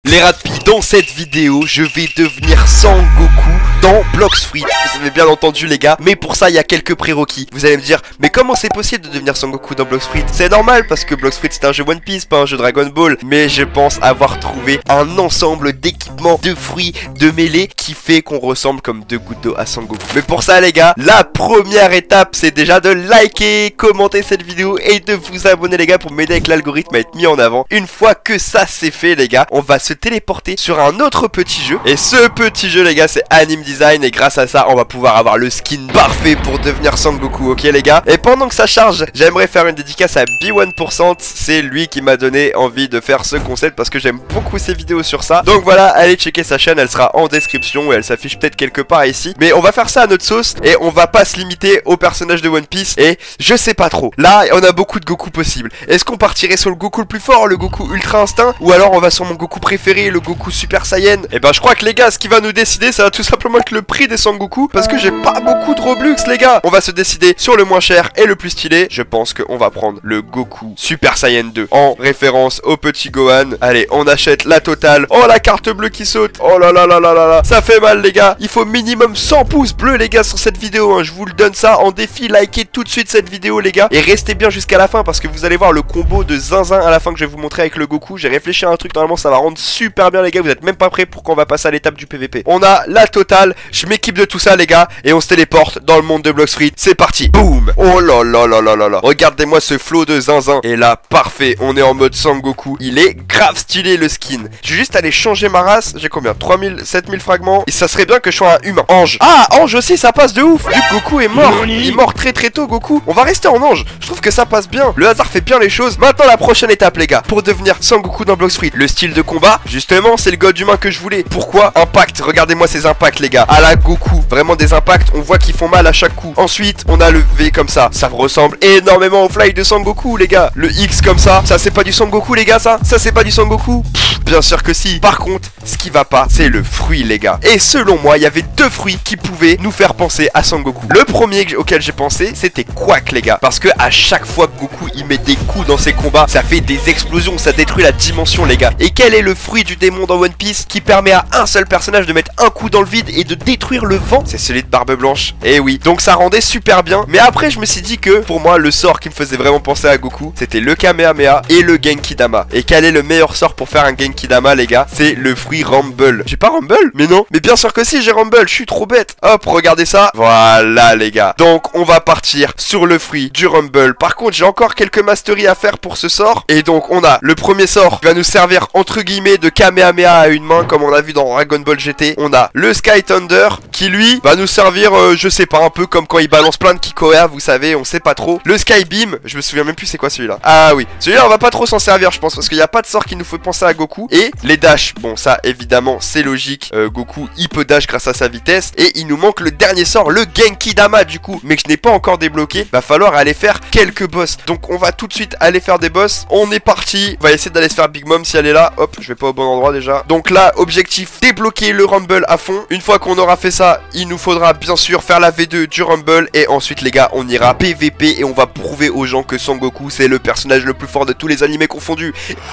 Les rapides, dans cette vidéo, je vais devenir Sangoku dans Blox Fruit. Vous avez bien entendu les gars, mais pour ça il y a quelques prérequis. Vous allez me dire, mais comment c'est possible de devenir Sangoku dans Blox Fruit? C'est normal parce que Blox Fruit c'est un jeu One Piece, pas un jeu Dragon Ball. Mais je pense avoir trouvé un ensemble d'équipements, de fruits, de mêlées qui fait qu'on ressemble comme deux gouttes d'eau à Sangoku. Mais pour ça les gars, la première étape c'est déjà de liker, commenter cette vidéo et de vous abonner les gars pour m'aider avec l'algorithme à être mis en avant. Une fois que ça c'est fait les gars, on va se téléporter sur un autre petit jeu. Et ce petit jeu les gars c'est Anime Design et grâce à ça on va pouvoir avoir le skin parfait pour devenir Sangoku, ok les gars. Et pendant que ça charge, j'aimerais faire une dédicace à B1%. C'est lui qui m'a donné envie de faire ce concept parce que j'aime beaucoup ses vidéos sur ça. Donc voilà, allez checker sa chaîne, elle sera en description et elle s'affiche peut-être quelque part ici. Mais on va faire ça à notre sauce et on va pas se limiter au personnage de One Piece. Et je sais pas trop, là on a beaucoup de Goku possibles. Est-ce qu'on partirait sur le Goku le plus fort, le Goku Ultra Instinct, ou alors on va sur mon Goku préféré, le Goku Super Saiyan? Et ben je crois que les gars, ce qui va nous décider, ça va tout simplement être le prix des Sangoku, parce que j'ai pas beaucoup de Robux les gars. On va se décider sur le moins cher et le plus stylé. Je pense qu'on va prendre le Goku Super Saiyan 2 en référence au petit Gohan. Allez, on achète la totale. Oh la carte bleue qui saute. Oh là là là là là là. Ça fait mal les gars. Il faut minimum 100 pouces bleus les gars sur cette vidéo hein. Je vous le donne ça en défi. Likez tout de suite cette vidéo les gars. Et restez bien jusqu'à la fin parce que vous allez voir le combo de zinzin à la fin que je vais vous montrer avec le Goku. J'ai réfléchi à un truc, normalement ça va rendre super bien les gars. Vous êtes même pas prêts pour qu'on va passer à l'étape du PVP. On a la totale. Je m'équipe de tout ça les gars. Et on se téléporte dans le monde de Blox Fruit. C'est parti. Boum. Oh là là là là là là. Regardez-moi ce flow de zinzin. Et là, parfait. On est en mode Sangoku. Il est grave stylé le skin. Je vais juste aller changer ma race. J'ai combien? 3000, 7000 fragments. Et ça serait bien que je sois un humain. Ange. Ah, ange aussi, ça passe de ouf. Vu que Goku est mort. Il est mort très très tôt, Goku. On va rester en ange. Je trouve que ça passe bien. Le hasard fait bien les choses. Maintenant, la prochaine étape, les gars. Pour devenir Sangoku dans Blox Fruit. Le style de combat, justement, c'est le god humain que je voulais. Pourquoi? Impact. Regardez-moi ces impacts, les gars. À la Goku. Vraiment des impacts. On voit qu'ils font mal à chaque coup. Ensuite, on a le V comme ça. Ça ressemble énormément au fly de Sangoku, les gars. Le X comme ça. Ça, c'est pas du Sangoku, les gars, ça? Ça, c'est pas du Sangoku? Bien sûr que si. Par contre, ce qui va pas, c'est le fruit, les gars. Et selon moi, il y avait deux fruits qui pouvaient nous faire penser à Sangoku. Le premier auquel j'ai pensé, c'était Quack, les gars. Parce que à chaque fois que Goku il met des coups dans ses combats, ça fait des explosions, ça détruit la dimension, les gars. Et quel est le fruit du démon dans One Piece qui permet à un seul personnage de mettre un coup dans le vide et de détruire le vent? C'est celui de Barbe Blanche. Et oui, donc ça rendait super bien. Mais après, je me suis dit que pour moi, le sort qui me faisait vraiment penser à Goku, c'était le Kamehameha et le Genki Dama. Et quel est le meilleur sort pour faire un Genki Dama, les gars? C'est le fruit Rumble. J'ai pas Rumble? Mais non. Mais bien sûr que si, j'ai Rumble. Je suis trop bête. Hop, regardez ça. Voilà, les gars. Donc, on va partir sur le fruit du Rumble. Par contre, j'ai encore quelques masteries à faire pour ce sort. Et donc, on a le premier sort qui va nous servir, entre guillemets, de Kamehameha à une main, comme on a vu dans Dragon Ball GT. On a le Sky Thunder, qui lui, va nous servir, je sais pas, un peu comme quand il balance plein de Kikoya, vous savez, on sait pas trop. Le Sky Beam, je me souviens même plus c'est quoi celui-là. Ah oui, celui-là, on va pas trop s'en servir, je pense, parce qu'il n'y a pas de sort qui nous fait penser à Goku. Et les dash, bon, ça, évidemment, c'est logique. Goku, il peut dash grâce à sa vitesse. Et il nous manque le dernier sort, le Genki Dama, du coup, mais que je n'ai pas encore débloqué. Va falloir aller faire quelques boss. Donc, on va tout de suite aller faire des boss. On est parti. On va essayer d'aller se faire Big Mom si elle est là. Hop, je vais pas au bon endroit déjà. Donc là, objectif, débloquer le Rumble à fond. Une fois qu'on aura fait ça, il nous faudra bien sûr faire la V2 du Rumble. Et ensuite, les gars, on ira PVP et on va prouver aux gens que Sangoku, c'est le personnage le plus fort de tous les animés confondus.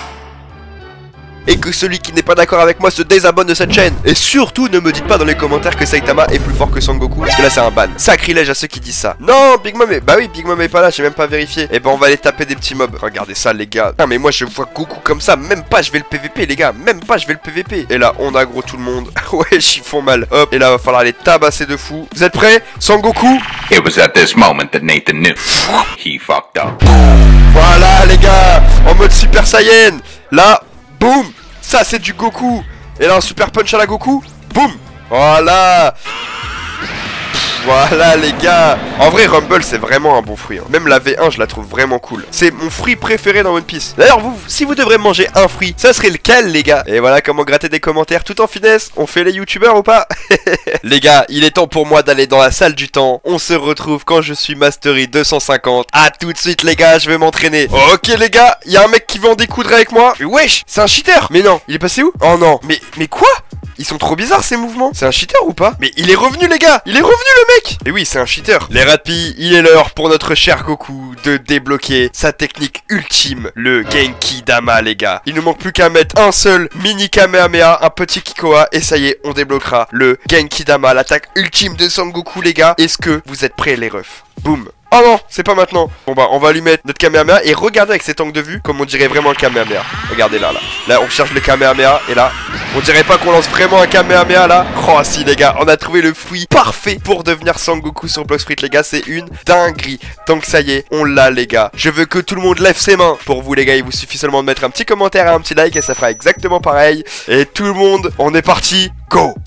Et que celui qui n'est pas d'accord avec moi se désabonne de cette chaîne. Et surtout, ne me dites pas dans les commentaires que Saitama est plus fort que Sangoku, parce que là c'est un ban. Sacrilège à ceux qui disent ça. Non, Big Mom est... Bah oui, Big Mom est pas là, j'ai même pas vérifié. Et ben on va aller taper des petits mobs. Regardez ça les gars. Non mais moi je vois Goku comme ça, même pas je vais le PVP les gars. Même pas je vais le PVP. Et là on aggro tout le monde. Ouais, ils font mal. Hop, et là va falloir les tabasser de fou. Vous êtes prêts? Sangoku. It was at this moment that Nathan knew he fucked up. Voilà les gars, en mode Super Saiyan. Là, boum. Ça c'est du Goku. Et là un super punch à la Goku. Boum. Voilà. Voilà les gars. En vrai Rumble c'est vraiment un bon fruit hein. Même la V1 je la trouve vraiment cool. C'est mon fruit préféré dans One Piece. D'ailleurs vous, si vous devrez manger un fruit, ça serait lequel les gars? Et voilà comment gratter des commentaires tout en finesse. On fait les youtubeurs ou pas? Les gars, il est temps pour moi d'aller dans la salle du temps. On se retrouve quand je suis Mastery 250. A tout de suite les gars, je vais m'entraîner. Ok les gars, il y a un mec qui veut en découdre avec moi. Wesh, c'est un cheater. Mais non, il est passé où? Oh non, mais quoi? Ils sont trop bizarres ces mouvements. C'est un cheater ou pas? Mais il est revenu les gars. Il est revenu le mec. Et oui c'est un cheater. Les Ratpi, il est l'heure pour notre cher Goku de débloquer sa technique ultime, le Genki Dama les gars. Il ne manque plus qu'à mettre un seul mini Kamehameha, un petit Kikoa et ça y est on débloquera le Genki Dama, l'attaque ultime de Sangoku les gars. Est-ce que vous êtes prêts les refs? Boum. Oh non, c'est pas maintenant. Bon bah on va lui mettre notre Kamehameha et regardez avec cet angle de vue comme on dirait vraiment un Kamehameha. Regardez là. Là on cherche le Kamehameha et là on dirait pas qu'on lance vraiment un Kamehameha là. Oh si les gars, on a trouvé le fruit parfait pour devenir Sangoku sur Bloxfruit les gars. C'est une dinguerie. Donc ça y est, on l'a les gars. Je veux que tout le monde lève ses mains. Pour vous les gars, il vous suffit seulement de mettre un petit commentaire et un petit like et ça fera exactement pareil. Et tout le monde, on est parti. Go.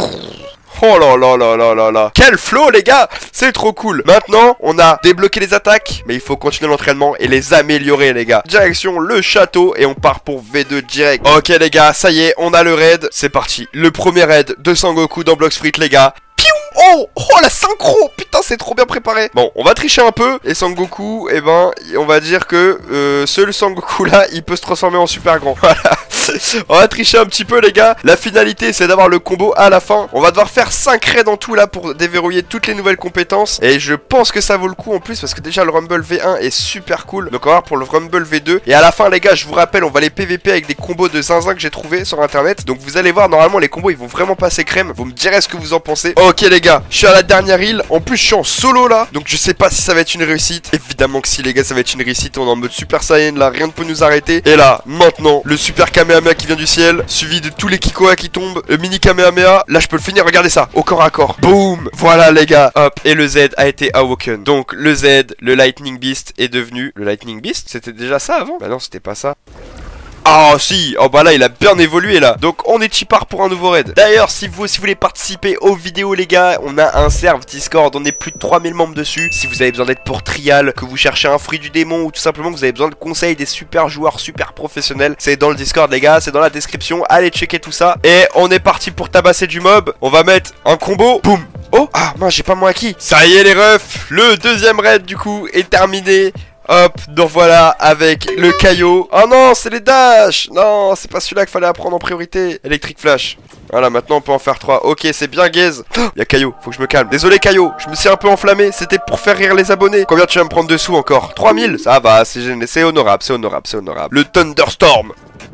Oh là là là là là là. Quel flow les gars. C'est trop cool. Maintenant on a débloqué les attaques, mais il faut continuer l'entraînement et les améliorer les gars. Direction le château et on part pour V2 direct. Ok les gars, ça y est, on a le raid. C'est parti. Le premier raid de Sangoku dans Bloxfruit les gars. Oh la synchro. Putain c'est trop bien préparé. Bon on va tricher un peu. Et Sangoku, eh ben on va dire que ce Sangoku là il peut se transformer en super grand. Voilà. On va tricher un petit peu les gars. La finalité c'est d'avoir le combo à la fin. On va devoir faire 5 raids en tout là pour déverrouiller toutes les nouvelles compétences. Et je pense que ça vaut le coup en plus parce que déjà le Rumble V1 est super cool. Donc on va voir pour le Rumble V2. Et à la fin les gars je vous rappelle on va les PVP avec des combos de zinzin que j'ai trouvé sur internet. Donc vous allez voir normalement les combos ils vont vraiment passer crème. Vous me direz ce que vous en pensez. Ok les gars, je suis à la dernière île. En plus je suis en solo là. Donc je sais pas si ça va être une réussite. Évidemment que si les gars ça va être une réussite. On est en mode Super Saiyan là, rien ne peut nous arrêter. Et là maintenant le Super Kamehameha qui vient du ciel, suivi de tous les Kikoa qui tombent, le mini Kamehameha. Là je peux le finir, regardez ça, au corps à corps. Boum. Voilà les gars, hop. Et le Z a été awoken. Donc le Z, le Lightning Beast est devenu le Lightning Beast. C'était déjà ça avant? Bah non c'était pas ça. Ah si, oh bah là il a bien évolué là. Donc on est chipard pour un nouveau raid. D'ailleurs si vous voulez participer aux vidéos les gars, on a un serve Discord, on est plus de 3000 membres dessus. Si vous avez besoin d'aide pour trial, que vous cherchez un fruit du démon ou tout simplement que vous avez besoin de conseils des super joueurs super professionnels, c'est dans le Discord les gars, c'est dans la description. Allez checker tout ça. Et on est parti pour tabasser du mob. On va mettre un combo. Boum. Oh, ah mince j'ai pas mon acquis. Ça y est les refs, le deuxième raid du coup est terminé. Hop, donc voilà, avec le caillot. Oh non, c'est les dash. Non, c'est pas celui-là qu'il fallait apprendre en priorité. Electric Flash. Voilà, maintenant on peut en faire 3. Ok, c'est bien gaze. Y'a Caillot, faut que je me calme. Désolé Caillot, je me suis un peu enflammé. C'était pour faire rire les abonnés. Combien tu vas me prendre dessous encore? 3000. Ça va, c'est honorable, c'est honorable, c'est honorable. Le Thunderstorm.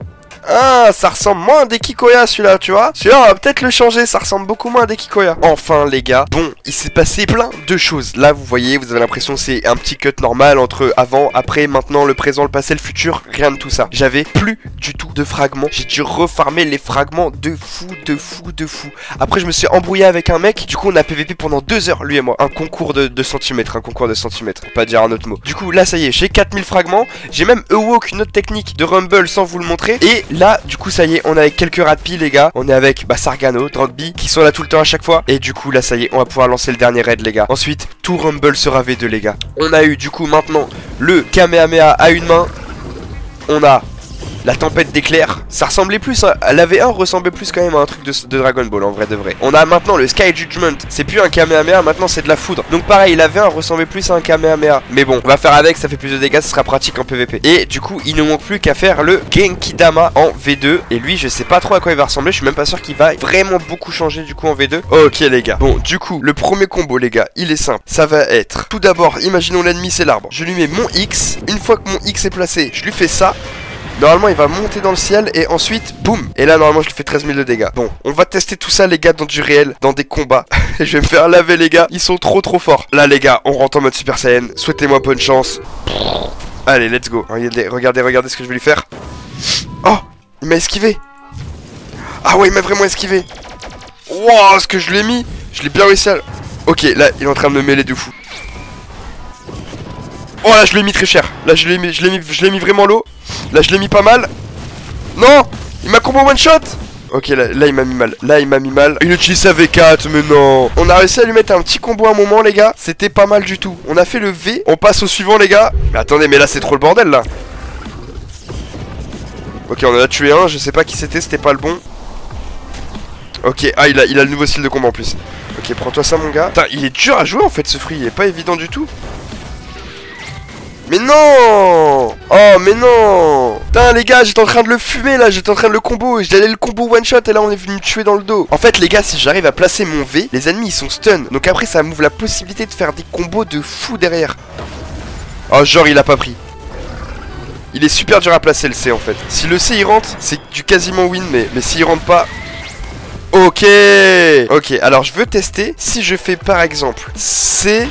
Ah, ça ressemble moins à des Kikoya celui-là, tu vois. Celui-là, on va peut-être le changer, ça ressemble beaucoup moins à des Kikoya. Enfin, les gars, bon, il s'est passé plein de choses. Là, vous voyez, vous avez l'impression que c'est un petit cut normal entre avant, après, maintenant, le présent, le passé, le futur. Rien de tout ça. J'avais plus du tout de fragments. J'ai dû refarmer les fragments de fou, de fou, de fou. Après, je me suis embrouillé avec un mec. Du coup, on a PVP pendant 2 heures, lui et moi. Un concours de centimètres, un concours de centimètres. Pour pas dire un autre mot. Du coup, là, ça y est, j'ai 4000 fragments. J'ai même Ewok, une autre technique de Rumble sans vous le montrer. Et là, du coup, ça y est, on est avec quelques Ratpi, les gars. On est avec Sargano, Drogby, qui sont là tout le temps à chaque fois. Et du coup, là, ça y est, on va pouvoir lancer le dernier raid, les gars. Ensuite, tout Rumble sera V2, les gars. On a eu, du coup, maintenant, le Kamehameha à une main. On a la tempête d'éclairs. Ça ressemblait plus, hein. La V1 ressemblait plus quand même à un truc de Dragon Ball, en vrai de vrai. On a maintenant le Sky Judgment. C'est plus un Kamehameha, maintenant c'est de la foudre. Donc pareil, la V1 ressemblait plus à un Kamehameha. Mais bon, on va faire avec, ça fait plus de dégâts, ça sera pratique en PVP. Et du coup, il ne manque plus qu'à faire le Genki Dama en V2. Et lui, je sais pas trop à quoi il va ressembler. Je suis même pas sûr qu'il va vraiment beaucoup changer du coup en V2. Ok les gars. Bon, du coup, le premier combo les gars, il est simple. Ça va être, tout d'abord, imaginons l'ennemi c'est l'arbre. Je lui mets mon X. Une fois que mon X est placé, je lui fais ça. Normalement il va monter dans le ciel et ensuite boum. Et là normalement je lui fais 13 000 de dégâts. Bon on va tester tout ça les gars dans du réel, dans des combats. Je vais me faire laver les gars, ils sont trop forts. Là les gars on rentre en mode Super Saiyan. Souhaitez-moi bonne chance. Allez let's go. Regardez ce que je vais lui faire. Oh il m'a esquivé. Ah ouais il m'a vraiment esquivé. Wow ce que je lui ai mis. Je l'ai bien réussi à... Ok là il est en train de me mêler de fou. Oh là je l'ai mis très cher. Là je l'ai mis vraiment low. Là je l'ai mis pas mal. Non. Il m'a combo one shot. Ok là il m'a mis mal. Là il m'a mis mal. Il utilise sa V4 mais non. On a réussi à lui mettre un petit combo à un moment les gars. C'était pas mal du tout. On a fait le V. On passe au suivant les gars. Mais attendez mais là c'est trop le bordel là. Ok on en a tué un. Je sais pas qui c'était pas le bon. Ok ah il a le nouveau style de combat en plus. Ok prends-toi ça mon gars. Putain il est dur à jouer en fait ce free. Il est pas évident du tout. Mais non! Oh mais non! Putain les gars, j'étais en train de le fumer là, j'étais en train de le combo, j'allais le combo one shot et là on est venu me tuer dans le dos. En fait les gars, si j'arrive à placer mon V, les ennemis ils sont stun. Donc après ça m'ouvre la possibilité de faire des combos de fou derrière. Oh genre il a pas pris. Il est super dur à placer le C en fait. Si le C il rentre, c'est du quasiment win, mais s'il rentre pas... Ok. Ok, alors je veux tester. Si je fais par exemple C...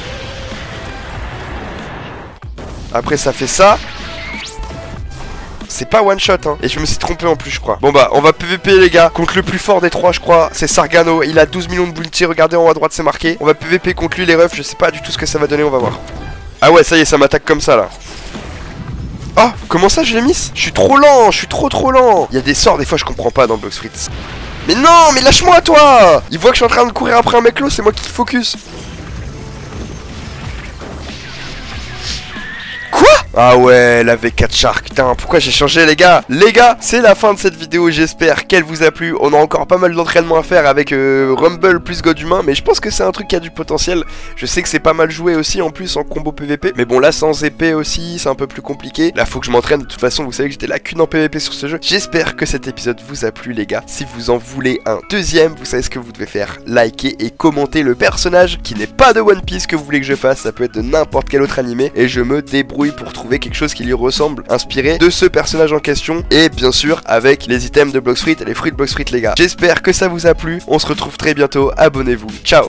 Après ça fait ça. C'est pas one shot hein. Et je me suis trompé en plus je crois. Bon bah on va PVP les gars. Contre le plus fort des trois je crois. C'est Sargano. Il a 12 millions de bounty. Regardez en haut à droite c'est marqué. On va PVP contre lui les refs. Je sais pas du tout ce que ça va donner. On va voir. Ah ouais ça y est ça m'attaque comme ça là. Oh, comment ça je l'ai mis? Je suis trop lent, je suis trop lent. Il y a des sorts des fois je comprends pas dans Blox Fruit. Mais non, mais lâche-moi toi. Il voit que je suis en train de courir après un mec là, c'est moi qui focus. Quoi? Ah ouais, la V4 Shark, putain, pourquoi j'ai changé les gars? Les gars, c'est la fin de cette vidéo, j'espère qu'elle vous a plu. On a encore pas mal d'entraînement à faire avec Rumble plus God Humain, mais je pense que c'est un truc qui a du potentiel. Je sais que c'est pas mal joué aussi en plus en combo PVP, mais bon là sans épée aussi, c'est un peu plus compliqué. Là faut que je m'entraîne, de toute façon vous savez que j'étais la cune en PVP sur ce jeu. J'espère que cet épisode vous a plu les gars. Si vous en voulez un deuxième, vous savez ce que vous devez faire. Liker et commenter le personnage qui n'est pas de One Piece que vous voulez que je fasse, ça peut être de n'importe quel autre animé, et je me débrouille pour trouver quelque chose qui lui ressemble, inspiré de ce personnage en question, et bien sûr avec les items de Blox Fruit et les fruits de Blox Fruit les gars. J'espère que ça vous a plu, on se retrouve très bientôt, abonnez-vous, ciao.